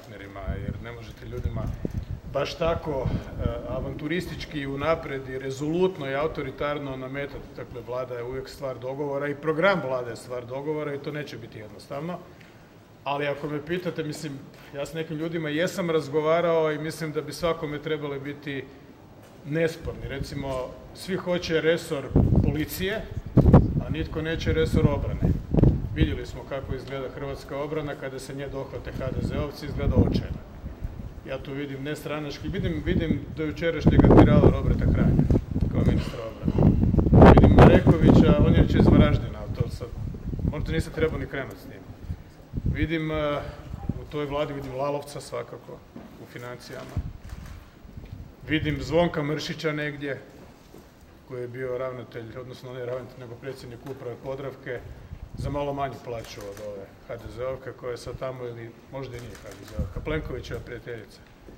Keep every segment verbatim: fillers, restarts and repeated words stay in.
partnerima, jer ne možete ljudima baš tako avanturistički i unaprijed i rezolutno i autoritarno nametati. Dakle, vlada je uvijek stvar dogovora i program vlade je stvar dogovora i to neće biti jednostavno. Ali ako me pitate, mislim, ja s nekim ljudima jesam razgovarao i mislim da bi svakome trebali biti nesporni. Recimo, svi hoće resor policije, a nitko neće resor obrane. Vidjeli smo kako izgleda hrvatska obrana kada se nje dohvate ha de zeovci, izgleda očajno. Ja tu vidim nestranački, vidim, vidim do jučerašnjeg admirala Roberta Hranja kao ministra obrane. Vidim Marekovića, on je već iz Varaždina, to sad, možda niste trebao ni krenuti s njim. Vidim, u toj vladi vidim Lalovca svakako, u financijama. Vidim Zvonka Mršića negdje, koji je bio ravnatelj, odnosno ne ravnatelj, nego predsjednik uprave Podravke, za malo manju plaću od ove ha de zeovke koja je sad tamo, ili možda i nije ha de zeovka, Plenkovićeva prijateljica.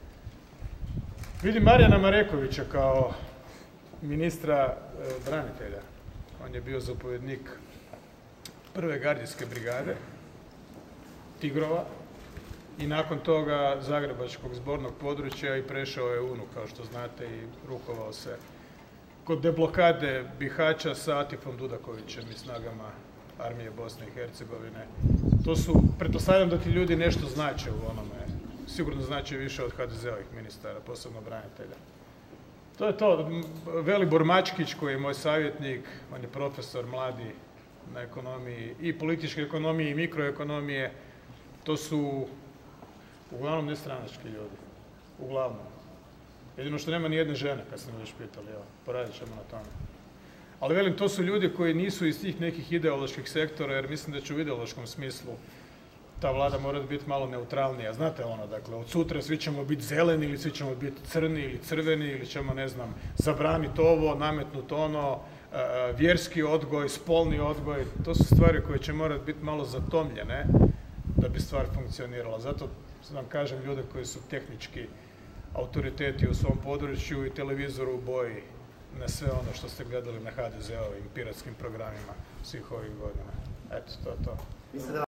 Vidim Marijana Marekovića kao ministra e, branitelja. On je bio zapovjednik prve gardijske brigade, Tigrova, i nakon toga Zagrebačkog zbornog područja i prešao je UNU, kao što znate, i rukovao se kod deblokade Bihaća sa Atifom Dudakovićem i snagama armije Bosne i Hercegovine. To su, pretpostavljam da ti ljudi nešto znače u onome, sigurno znače više od ha de zeovih ministara, posebno branitelja. To je to. Velibor Mačkić, koji je moj savjetnik, on je profesor mladi na ekonomiji, i političke ekonomije i mikroekonomije. To su uglavnom nestranački ljudi. Uglavnom. Jedino što nema ni jedne žene, kad ste me već pitali, evo, poradit ćemo na tome. Ali velim, to su ljudi koji nisu iz tih nekih ideoloških sektora, jer mislim da će u ideološkom smislu ta vlada mora biti malo neutralnija. Znate ono, dakle, od sutra svi ćemo biti zeleni, ili svi ćemo biti crni ili crveni, ili ćemo, ne znam, zabraniti ovo, nametnuti ono, vjerski odgoj, spolni odgoj. To su stvari koje će morati biti malo zatomljene da bi stvar funkcionirala. Zato vam kažem, ljude koji su tehnički autoriteti u svom području i televizoru u boji na sve ono što ste gledali na ha de zeovim piratskim programima svih ovih godina. Eto, to je to.